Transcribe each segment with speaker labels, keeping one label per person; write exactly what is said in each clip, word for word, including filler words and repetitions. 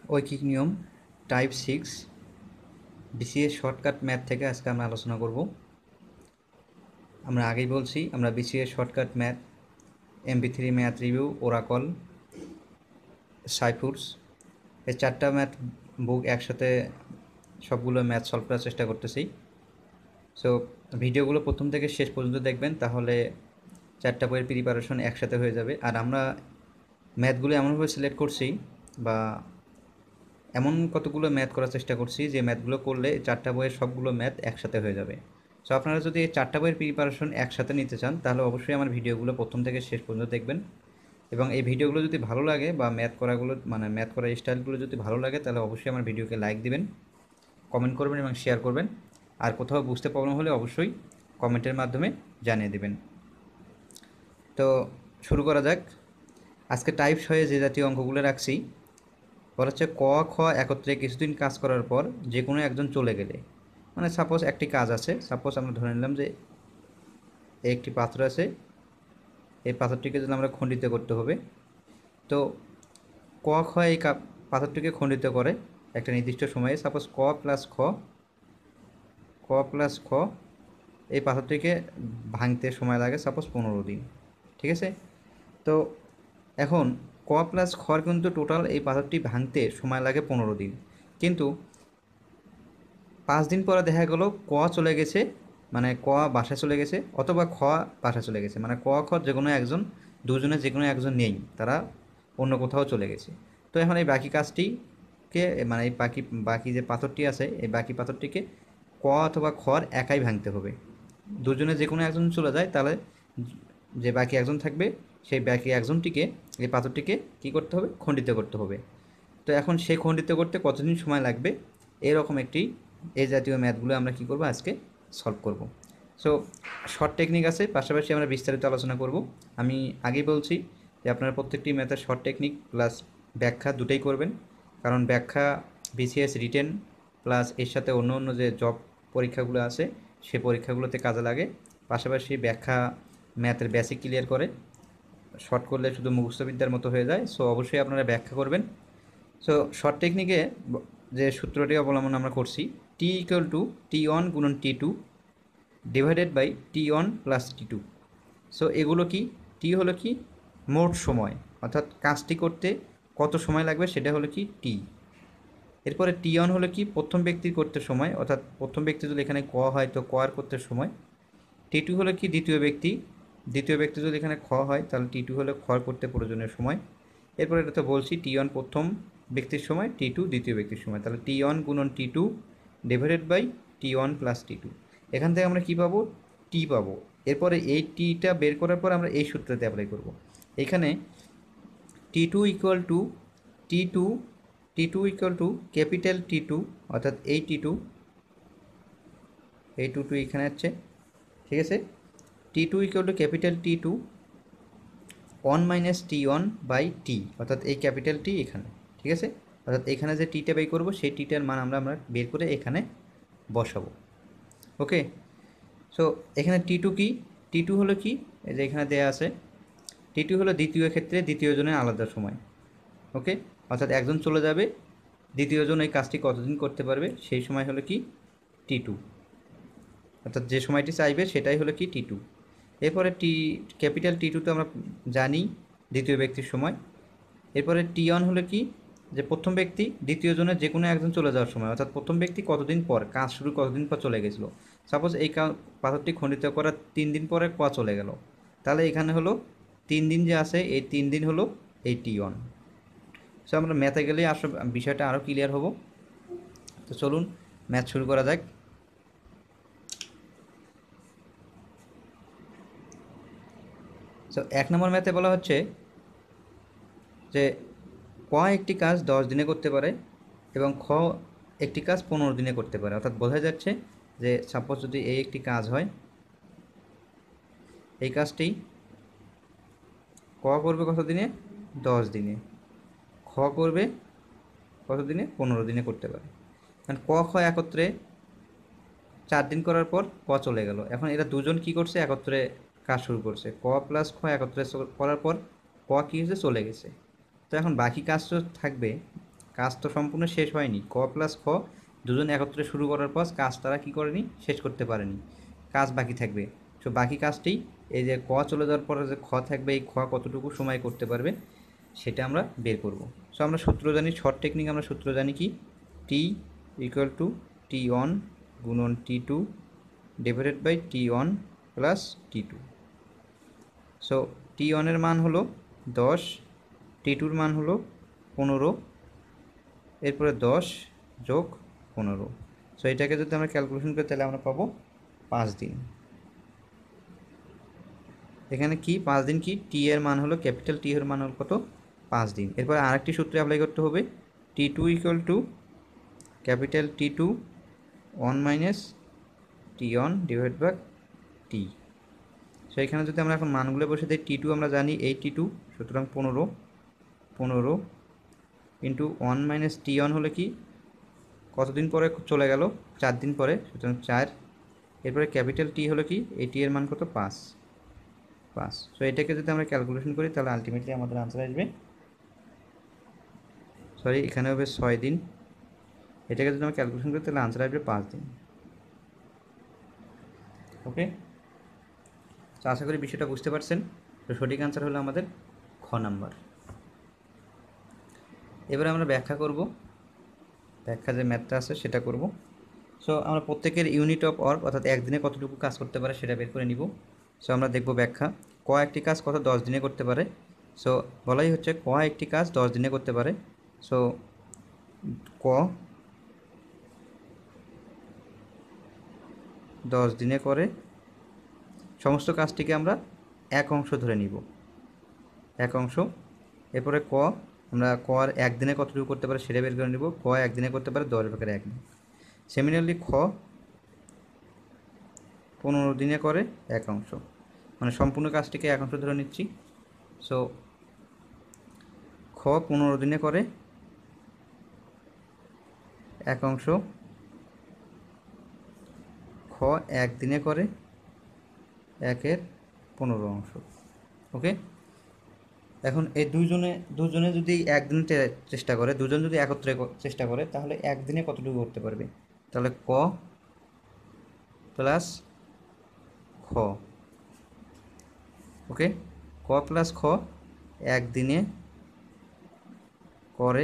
Speaker 1: ঐকিক নিয়ম type six BCS shortcut math থেকে আজকে আমরা আলোচনা করব। আমরা আগেই বলছি আমরা BCS shortcut math, MP three math review, Oracle, Saifur's এই চারটা ম্যাথ বুক একসাথে সবগুলো ম্যাথ সলভ করার চেষ্টা করতেছি। সো ভিডিওগুলো প্রথম থেকে শেষ পর্যন্ত দেখবেন, তাহলে চারটা বইয়ের প্রিপারেশন একসাথে হয়ে যাবে। আর আমরা ম্যাথগুলো এমনভাবে সিলেক্ট করছি বা এমন কতগুলো ম্যাথ করার চেষ্টা করছি যে ম্যাথগুলো করলে চারটা বইয়ের সবগুলো ম্যাথ একসাথে হয়ে যাবে। সো আপনারা যদি এই চারটা বইয়ের প্রিপারেশন একসাথে নিতে চান তাহলে অবশ্যই আমার ভিডিওগুলো প্রথম থেকে শেষ পর্যন্ত দেখবেন, এবং এই ভিডিওগুলো যদি ভালো লাগে বা ম্যাথ করাগুলো মানে ম্যাথ করার স্টাইলগুলো যদি ভালো লাগে তাহলে অবশ্যই আমার ভিডিওকে লাইক দিবেন, কমেন্ট করবেন এবং শেয়ার করবেন। আর কোথাও বুঝতে প্রবলেম হলে অবশ্যই কমেন্টের মাধ্যমে জানিয়ে দেবেন। তো শুরু করা যাক। আজকে টাইপ ছয়ে যে জাতীয় অঙ্কগুলো রাখছি বলা হচ্ছে ক খ একত্রে কিছুদিন কাজ করার পর যে কোনো একজন চলে গেলে, মানে সাপোজ একটি কাজ আছে, সাপোজ আমরা ধরে নিলাম যে একটি পাথর আছে, এই পাথরটিকে যদি আমরা খণ্ডিত করতে হবে, তো ক খ এই পাথরটিকে খণ্ডিত করে একটা নির্দিষ্ট সময়ে, সাপোজ ক প্লাস খ ক প্লাস খ এই পাথরটিকে ভাঙতে সময় লাগে সাপোজ পনেরো দিন। ঠিক আছে? তো এখন ক প্লাস খর কিন্তু টোটাল এই পাথরটি ভাঙতে সময় লাগে পনেরো দিন, কিন্তু পাঁচ দিন পরে দেখা গেল ক চলে গেছে, মানে ক বাসায় চলে গেছে, অথবা খ বাসায় চলে গেছে, মানে ক খ যে কোনো একজন, দুজনে যে কোনো একজন নেই, তারা অন্য কোথাও চলে গেছে। তো এখন এই বাকি কাজটিকে মানে এই বাকি বাকি যে পাথরটি আছে এই বাকি পাথরটিকে ক অথবা খর একাই ভাঙতে হবে। দুজনে যে কোনো একজন চলে যায় তাহলে যে বাকি একজন থাকবে সেই বাকি একজনটিকে এই পাথরটিকে কী করতে হবে? খণ্ডিত করতে হবে। তো এখন সে খণ্ডিত করতে কতদিন সময় লাগবে, এরকম একটি এই জাতীয় ম্যাথগুলো আমরা কী করব আজকে সলভ করব। সো শর্ট টেকনিক আছে, পাশাপাশি আমরা বিস্তারিত আলোচনা করব। আমি আগেই বলছি যে আপনারা প্রত্যেকটি ম্যাথের শর্ট টেকনিক প্লাস ব্যাখ্যা দুটোই করবেন, কারণ ব্যাখ্যা বিসিএস রিটেন প্লাস এর সাথে অন্য অন্য যে জব পরীক্ষাগুলো আছে সে পরীক্ষাগুলোতে কাজে লাগে। পাশাপাশি ব্যাখ্যা ম্যাথের বেসিক ক্লিয়ার করে, শর্ট করলে শুধু মুখস্থবিদ্যার মতো হয়ে যায়। সো অবশ্যই আপনারা ব্যাখ্যা করবেন। সো শর্ট টেকনিকে যে সূত্রটি অবলম্বন আমরা করছি, T equal to T one গুণন T two divided by T one plus T two. So এগুলো কি? টি হলো কি মোট সময়, অর্থাৎ কাজটি করতে কত সময় লাগবে সেটা হলো কি টি। এরপরে টি ওয়ান হলো কি প্রথম ব্যক্তির করতে সময়, অর্থাৎ প্রথম ব্যক্তি যদি এখানে ক হয় তো ক আর করতে সময়। টি টু হলো কি দ্বিতীয় ব্যক্তি, দ্বিতীয় ব্যক্তি যদি এখানে খ হয় তাহলে টি টু হলো খর করতে প্রয়োজনীয় সময়। এরপর এটা তো বলছি টি ওয়ান প্রথম ব্যক্তির সময়, টি টু দ্বিতীয় ব্যক্তির সময়, তাহলে টি ওয়ান গুণন T two divided by T one plus T two. এখান থেকে আমরা কী পাবো? টি পাবো। এরপরে এই টিটা বের করার পর আমরা এই সূত্রতে অ্যাপ্লাই করব। এখানে T two equal to T two T two equal to capital T two, অর্থাৎ এই টি টু, এই টু টু এখানে আছে। ঠিক আছে? T two equal to capital T two one minus T one by T, অর্থাৎ এই ক্যাপিটাল টি এখানে। ঠিক আছে? অর্থাৎ এখানে যে টিটা বের করবো সেই টিটার মান আমরা আমরা বের করে এখানে বসাবো। ওকে? সো এখানে টি টু কি? টি টু হলো কি, এই যে এখানে দেওয়া আছে, টি টু হলো দ্বিতীয় ক্ষেত্রে দ্বিতীয় জনের আলাদা সময়। ওকে? অর্থাৎ একজন চলে যাবে, দ্বিতীয়জন এই কাজটি কতদিন করতে পারবে সেই সময় হলো কি টি টু, অর্থাৎ যে সময়টি চাইবে সেটাই হলো কি টি টু। এরপরে টি ক্যাপিটাল টি টু তো আমরা জানি দ্বিতীয় ব্যক্তির সময়। এরপরে টি ওয়ান হলো কি যে প্রথম ব্যক্তি দ্বিতীয় জনের যে কোনো একজন চলে যাওয়ার সময়, অর্থাৎ প্রথম ব্যক্তি কতদিন পর কাজ শুরু কতদিন পর চলে গেছিলো। সাপোজ এই পাথরটি খণ্ডিত করার তিন দিন পরে ক চলে গেল, তাহলে এখানে হলো তিন দিন যে আছে এই তিন দিন হলো এই টি ওয়ান। সো আমরা ম্যাথে গেলে আসলে বিষয়টা আরও ক্লিয়ার হবো। তো চলুন ম্যাথ শুরু করা যাক। সো এক নম্বর ম্যাথে বলা হচ্ছে যে ক একটি কাজ দশ দিনে করতে পারে এবং খ একটি কাজ পনেরো দিনে করতে পারে। অর্থাৎ বোঝা যাচ্ছে যে সাপোজ যদি এই একটি কাজ হয়, এই কাজটি ক করবে কত দিনে? দশ দিনে। খ করবে কত দিনে? পনেরো দিনে করতে পারে। কারণ ক খ একত্রে চার দিন করার পর ক চলে গেল, এখন এরা দুজন কি করছে? একত্রে কাজ শুরু করছে। ক প্লাস খ একত্রে করার পর ক কী হয়েছে? চলে গেছে। তো এখন বাকি কাজ তো থাকবে, কাজ তো সম্পূর্ণ শেষ হয়নি। ক প্লাস খ দুজন একত্রে শুরু করার পর কাজ তারা কী করেনি, শেষ করতে পারেনি, কাজ বাকি থাকবে। সো বাকি কাজটি এই যে ক চলে যাওয়ার পরে যে খ থাকবে, এই খ কতটুকু সময় করতে পারবে সেটা আমরা বের করব। সো আমরা সূত্র জানি, শর্ট টেকনিক আমরা সূত্র জানি কি, T equal to T one গুণন T two divided by T one plus T two. So T ওয়ানের মান হলো দশ, টি টুর মান হলো পনেরো, এরপরে দশ যোগ পনেরো। সো এটাকে যদি আমরা ক্যালকুলেশন করি তাহলে আমরা পাবো পাঁচ দিন। এখানে কি পাঁচ দিন কি, টি এর মান হলো ক্যাপিটাল টি এর মান হলো কত, পাঁচ দিন। এরপর আরেকটি সূত্রে অ্যাপ্লাই করতে হবে, T two equal to capital T two one minus T one divide by T. So এখানে যদি আমরা এখন মানগুলো বসে দিই, টি টু আমরা জানি এই টি টু, সুতরাং পনেরো, পনেরো into one minus T one হলে কি কতদিন পরে চলে গেল, চার দিন পরে, সুতরাং চার। এরপরে ক্যাপিটাল টি হলো কি, এই টি এর মান কত, পাঁচ, পাঁচ। সো এটাকে যদি আমরা ক্যালকুলেশন করি তাহলে আলটিমেটলি আমাদের আনসার আসবে, সরি এখানে হবে ছয় দিন। এটাকে যদি আমরা ক্যালকুলেশন করি তাহলে আনসার আসবে পাঁচ দিন। ওকে, তো আশা করি বিষয়টা বুঝতে পারছেন। তো সঠিক আনসার হলো আমাদের খ নাম্বার। এবারে আমরা ব্যাখ্যা করব, ব্যাখ্যা যে ম্যাথটা আছে সেটা করব। সো আমরা প্রত্যেকের ইউনিট অফ ওয়ার্ক অর্থাৎ একদিনে কতটুকু কাজ করতে পারে সেটা বের করে নিব। সো আমরা দেখব ব্যাখ্যা, ক একটি কাজ কত দশ দিনে করতে পারে। সো বলাই হচ্ছে ক একটি কাজ দশ দিনে করতে পারে। সো ক দশ দিনে করে, সমস্ত কাজটিকে আমরা এক অংশ ধরে নিব, এক অংশ। এরপরে ক আমরা ক আর একদিনে কতটুকু করতে পারে সেটা বের করে নিব, ক একদিনে করতে পারে দশ ভাগের এক দিন। সিমিলারলি খ পনেরো দিনে করে এক অংশ, মানে সম্পূর্ণ কাজটিকে এক অংশ ধরে নিচ্ছি। সো খ পনেরো দিনে করে এক অংশ, খ এক দিনে করে একের পনেরো অংশ। ওকে, এখন এই দুইজনে দুজনে যদি একদিনে চেষ্টা করে, দুজন যদি একত্রে চেষ্টা করে তাহলে একদিনে কতটুকু করতে পারবে, তাহলে ক প্লাস খ। ওকে, ক প্লাস খ একদিনে করে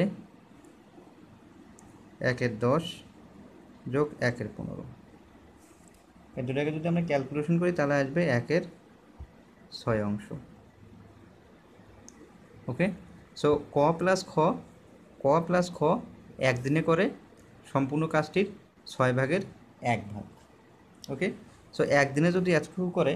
Speaker 1: একের দশ যোগ একের পনেরো। এই দুটাকে যদি আমরা ক্যালকুলেশন করি তাহলে আসবে একের ছয় অংশ। ওকে, সো ক প্লাস খ, ক প্লাস খ একদিনে করে সম্পূর্ণ কাজটির ছয় ভাগের এক ভাগ। ওকে, সো একদিনে যদি এতটুকু করে,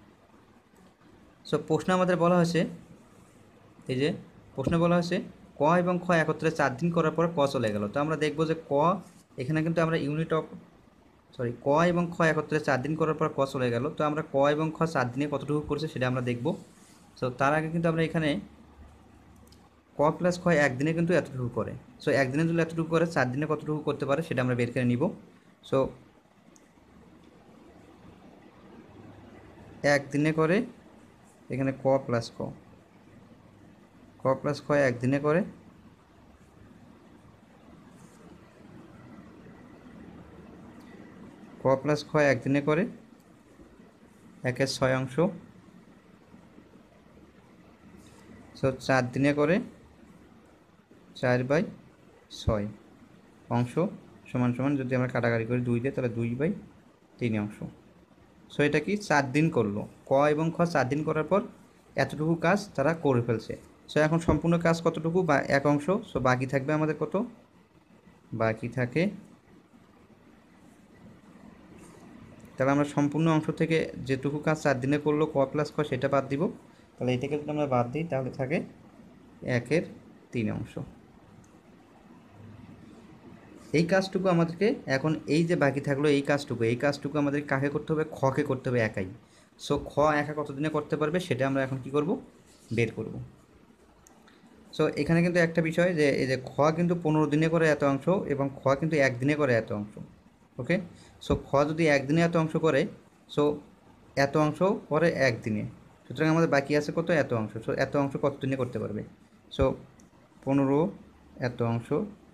Speaker 1: সো প্রশ্ন আমাদের বলা হয়েছে, এই যে প্রশ্নে বলা হয়েছে ক এবং খ একত্রে চার দিন করার পর ক চলে গেল। তো আমরা দেখব যে ক এখানে কিন্তু আমরা ইউনিট অফ সরি ক এবং খ একত্রে চার দিন করার পর ক চলে গেল। তো আমরা ক এবং খ চার দিনে কতটুকু করছে সেটা আমরা দেখব। সো তার আগে কিন্তু আমরা এখানে ক প্লাস খ একদিনে কিন্তু এতটুকু করে, সো একদিনে যদি এতটুকু করে চার দিনে কতটুকু করতে পারে সেটা আমরা বের করে নিব। সো একদিনে করে এখানে ক প্লাস খ, ক প্লাস খ একদিনে করে ক প্লাস খ একদিনে করে একের ছয় অংশ, সো চার দিনে করে চার বাই ছয় অংশ সমান সমান যদি আমরা কাটাকাটি করি দুই দিয়ে তাহলে দুই বাই তিন অংশ। সো এটা কি চার দিন করলো, ক এবং খ চার দিন করার পর এতটুকু কাজ তারা করে ফেলছে। সো এখন সম্পূর্ণ কাজ কতটুকু, বা এক অংশ। সো বাকি থাকবে আমাদের কত, বাকি থাকে, তাহলে আমরা সম্পূর্ণ অংশ থেকে যেটুকু কাজ চার দিনে করলো ক প্লাস খ সেটা বাদ দিব। তাহলে এটাকে যদি আমরা বাদ দিই তাহলে থাকে একের তিন অংশ। এই কাজটুকু আমাদেরকে এখন এই যে বাকি থাকলো এই কাজটুকু, এই কাজটুকু আমাদের কাকে করতে হবে, খকে করতে হবে একাই। সো খ একা কতদিনে করতে পারবে সেটা আমরা এখন কি করব, বের করব। সো এখানে কিন্তু একটা বিষয় যে এই যে খ কিন্তু পনেরো দিনে করে এত অংশ এবং খ কিন্তু একদিনে করে এত অংশ। ওকে, সো খ যদি একদিনে এত অংশ করে, সো এত অংশ করে একদিনে, সুতরাং আমাদের বাকি আছে কত, এত অংশ। সো এত অংশ কত দিনে করতে পারবে, সো পনেরো এত অংশ,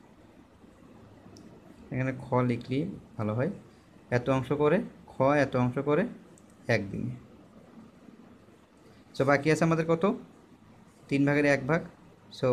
Speaker 1: এখানে খ লিখলি ভালো হয়, এত অংশ করে খ এত অংশ করে একদিনে। সো বাকি আছে আমাদের কত, তিন ভাগের এক ভাগ। সো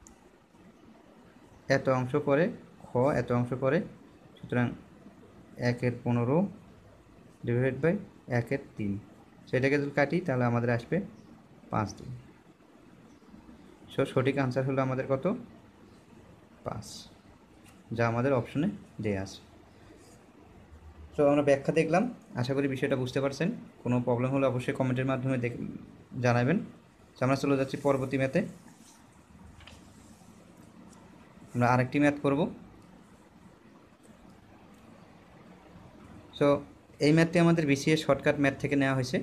Speaker 1: এত অংশ করে খ এত অংশ করে, সুতরাং একের পনেরো ডিভাইডেড বাই একের তিন। সো এটাকে যদি কাটি তাহলে আমাদের আসবে পাঁচ দিন। সো সঠিক আনসার হলো আমাদের কত, পাঁচ, যা আমাদের অপশনে দেয়া আছে। তো আমরা ব্যাখ্যা দেখলাম, আশা করি বিষয়টা বুঝতে পারছেন। কোনো প্রবলেম হলে অবশ্যই কমেন্টের মাধ্যমে দেখ জানাবেন। তো আমরা চলে যাচ্ছি পরবর্তী ম্যাথে। আমরা আরেকটি ম্যাথ করব। সো এই ম্যাথটি আমাদের বিসিএস শর্টকাট ম্যাথ থেকে নেওয়া হয়েছে।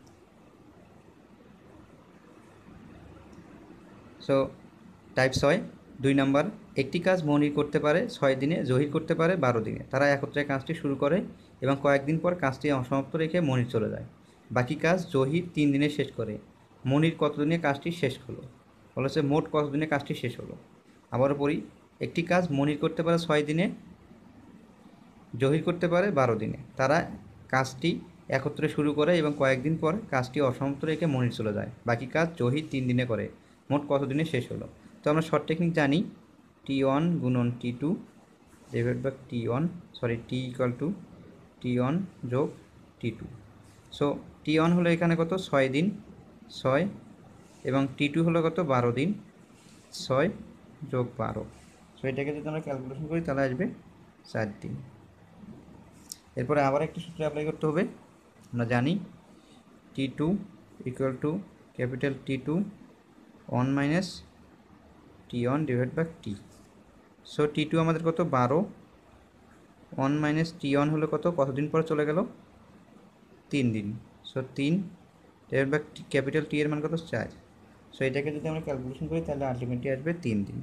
Speaker 1: সো টাইপ ছয়, দুই নাম্বার, একটি কাজ মনির করতে পারে ছয় দিনে, জহির করতে পারে বারো দিনে। তারা একত্রে কাজটি শুরু করে এবং কয়েকদিন পর কাজটি অসমাপ্ত রেখে মনির চলে যায়। বাকি কাজ জহির তিন দিনে শেষ করে। মনির কত দিনে কাজটি শেষ হলো? বলেছে মোট কত দিনে কাজটি শেষ হলো। আবারও পড়ি, একটি কাজ মনির করতে পারে ছয় দিনে, জহির করতে পারে বারো দিনে। তারা কাজটি একত্রে শুরু করে এবং কয়েকদিন পর কাজটি অসমাপ্ত রেখে মনির চলে যায়। বাকি কাজ জহির তিন দিনে করে। মোট কত দিনে শেষ হলো? তো আমরা শর্ট টেকনিক জানি, টি ওয়ান গুণন T two divide by T one, sorry T equal to T one যোগ T two. So T one হলো এখানে কত, ছয় দিন, ছয়, এবং টি টু হলো কত, বারো দিন, ছয় যোগ বারো। সো এটাকে যদি আমরা ক্যালকুলেশন করি তাহলে আসবে চার দিন। এরপরে আবার একটি সূত্র অ্যাপ্লাই করতে হবে। আমরা জানি T two equal to capital T two one minus T one divide by T. So T two আমাদের কত, বারো, ওয়ান মাইনাস টি ওয়ান হলো কত, কতদিন পরে চলে গেল, তিন দিন। সো তিন ডিভাইড বাই ক্যাপিটাল টি এর মান কত, চার। সো এটাকে যদি আমরা ক্যালকুলেশন করি তাহলে আলটিমেটলি আসবে তিন দিন।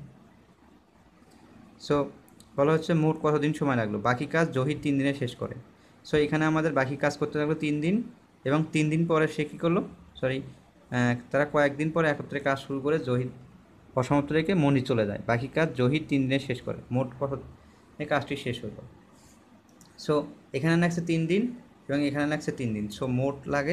Speaker 1: সো বলা হচ্ছে মোট কতদিন সময় লাগলো, বাকি কাজ জহির তিন দিনে শেষ করে। সো এখানে আমাদের বাকি কাজ করতে লাগলো তিন দিন, এবং তিন দিন পরে সে কী করলো, সরি তারা কয়েকদিন পরে একত্রে কাজ শুরু করে জহির অসমাপ্ত রেখে মনির চলে যায়। বাকি কাজ জহির তিন দিনে শেষ করে। মোট কত এই কাজটি শেষ হলো। সো এখানে লাগছে তিন দিন এবং এখানে লাগছে তিন দিন। সো মোট লাগে,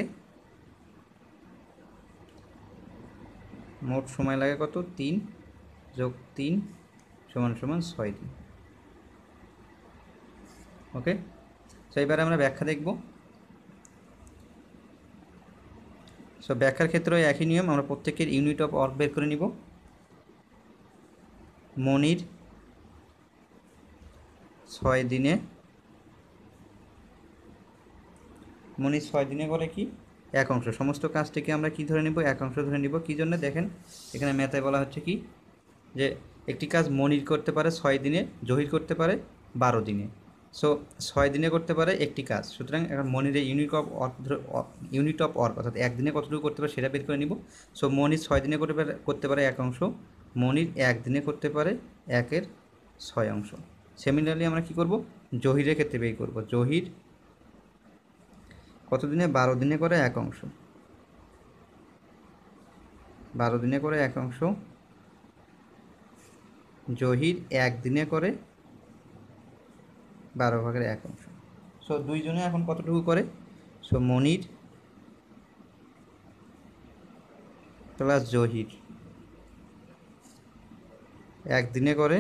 Speaker 1: মোট সময় লাগে কত, তিন যোগ তিন সমান সমান ছয় দিন। ওকে, সো এবারে আমরা ব্যাখ্যা দেখব। সো ব্যাখ্যার ক্ষেত্রে একই নিয়ম, আমরা প্রত্যেকের ইউনিট অফ ওয়ার্ক বের করে নিব। মনির ছয় দিনে, মনির ছয় দিনে করে কি, এক অংশ। সমস্ত কাজটিকে আমরা কি ধরে নিব, এক অংশ ধরে নিব। কী জন্য দেখেন, এখানে ম্যাথে বলা হচ্ছে কি, যে একটি কাজ মনির করতে পারে ছয় দিনে, জহির করতে পারে বারো দিনে। সো ছয় দিনে করতে পারে একটি কাজ, সুতরাং এখন মনিরের unit of work, unit of work অর্থাৎ একদিনে কতটুকু করতে পারে সেটা বের করে নিব। সো মনির ছয় দিনে করতে পারে করতে পারে এক অংশ, মনির একদিনে করতে পারে একের ছয় অংশ। সিমিলারলি আমরা কি করব, জহিরের ক্ষেত্রে বের করব। জহির কত দিনে, বারো দিনে করে এক অংশ, বারো দিনে করে এক অংশ, জহির একদিনে করে বারো ভাগের এক অংশ। সো দুইজনে এখন কতটুকু করে, সো মনির প্লাস জহির একদিনে করে,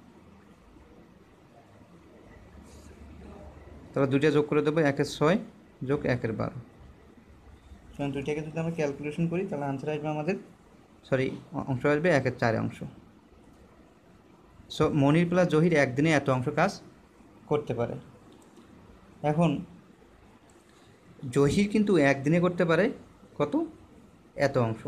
Speaker 1: তাহলে দুইটা যোগ করে দেবো, একের ছয় যোগ একের বারো। সুতরাং দুইটাকে যদি আমরা ক্যালকুলেশন করি তাহলে আনসার আসবে আমাদের, সরি অংশ আসবে একের চার অংশ। সো মনির প্লাস জহির একদিনে এত অংশ কাজ করতে পারে। এখন জহির কিন্তু একদিনে করতে পারে কত, এত অংশ।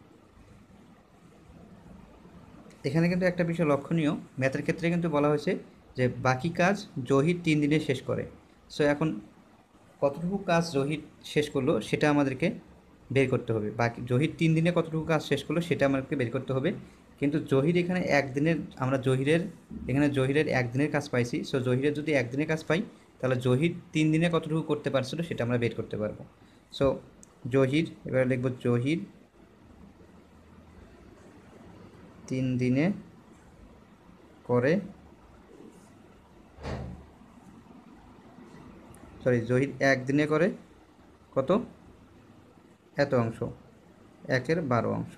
Speaker 1: এখানে কিন্তু একটা বিষয় লক্ষণীয়, ম্যাথের ক্ষেত্রে কিন্তু বলা হয়েছে যে বাকি কাজ জহির তিন দিনে শেষ করে। সো এখন কতটুকু কাজ জহির শেষ করলো সেটা আমাদেরকে বের করতে হবে। বাকি জহির তিন দিনে কতটুকু কাজ শেষ করলো সেটা আমাদেরকে বের করতে হবে। কিন্তু জহির এখানে একদিনের, আমরা জহিরের এখানে জহিরের একদিনের কাজ পাইছি। সো জহিরের যদি একদিনের কাজ পাই তাহলে জহির তিন দিনে কতটুকু করতে পারছিল সেটা আমরা বের করতে পারবো। সো জহির, এবার লিখব জহির তিন দিনে করে সরি জহির একদিনে করে কত এত অংশ, একের বারো অংশ।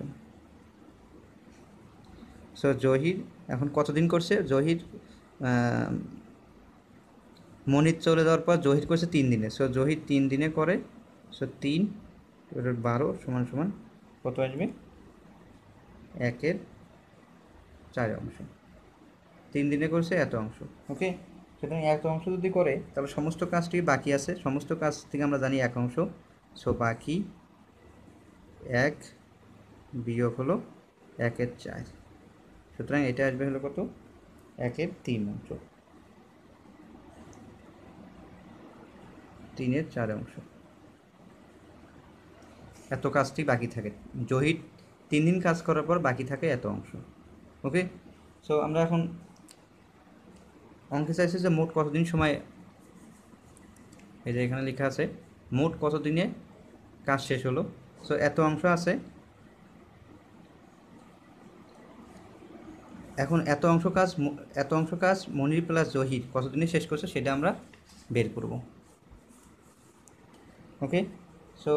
Speaker 1: সো জহির এখন কতদিন করছে, জহির মনির চলে যাওয়ার পর জহির করছে তিন দিনে। সো জহির তিন দিনে করে, সো তিন বারো সমান সমান কত আসবে, একের চার অংশ। তিন দিনে করছে এত অংশ। ওকে, সুতরাং এত অংশ যদি করে তাহলে সমস্ত কাজটি বাকি আছে, সমস্ত কাজ থেকে আমরা জানি এক অংশ। সো বাকি এক বিয়োগ হলো একের চার, সুতরাং এটা আসবে হলো কত, একের তিন অংশ, তিনের চার অংশ। এত কাজটি বাকি থাকে, জহির তিন দিন কাজ করার পর বাকি থাকে এত অংশ। ওকে, সো আমরা এখন অঙ্কে চাইছে যে মোট কতদিন সময়, এই যে এখানে লেখা আছে মোট কত দিনে কাজ শেষ হলো। সো এত অংশ আছে, এখন এত অংশ কাজ এত অংশ কাজ মনির প্লাস জহির কতদিনে শেষ করছে সেটা আমরা বের করব। Okay, so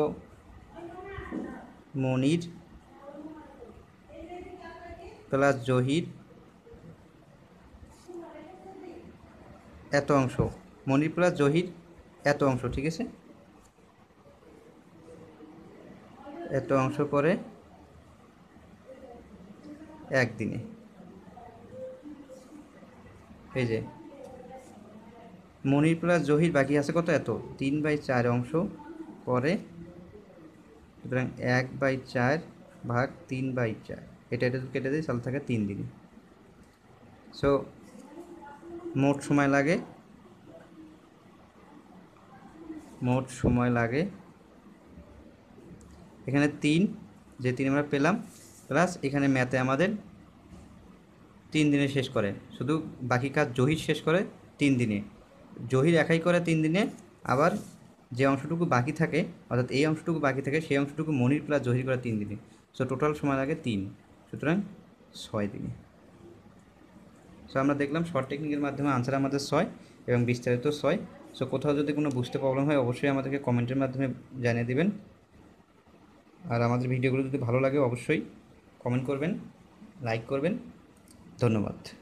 Speaker 1: Monir plus Zahir এত অংশ, মনির প্লাস জহির এত অংশ, ঠিক আছে, এত অংশ করে একদিনে। এই যে মনির প্লাস জহির বাকি আছে কত, এত তিন বাই চার অংশ করে, সুতরাং এক বাই চার ভাগ তিন বাই চার, এটা এটা কেটে দিই তাহলে থাকে তিন দিনে। সো মোট সময় লাগে, মোট সময় লাগে এখানে তিন, যে তিন আমরা পেলাম, প্লাস এখানে ম্যাথে আমাদের তিন দিনে শেষ করে, শুধু বাকি কাজ জহির শেষ করে তিন দিনে, জহির একাই করে তিন দিনে, আবার যে অংশটুকু বাকি থাকে অর্থাৎ এই অংশটুকু বাকি থাকে সেই অংশটুকু মনির প্লাস জহির করে তিন দিনে। সো টোটাল সময় লাগে তিন, সুতরাং ছয় দিনে। সো আমরা দেখলাম শর্ট টেকনিকের মাধ্যমে আনসার আমাদের ছয় এবং বিস্তারিত ছয়। সো কোথাও যদি কোনো বুঝতে প্রবলেম হয় অবশ্যই আমাদেরকে কমেন্টের মাধ্যমে জানিয়ে দিবেন। আর আমাদের ভিডিওগুলো যদি ভালো লাগে অবশ্যই কমেন্ট করবেন, লাইক করবেন। ধন্যবাদ।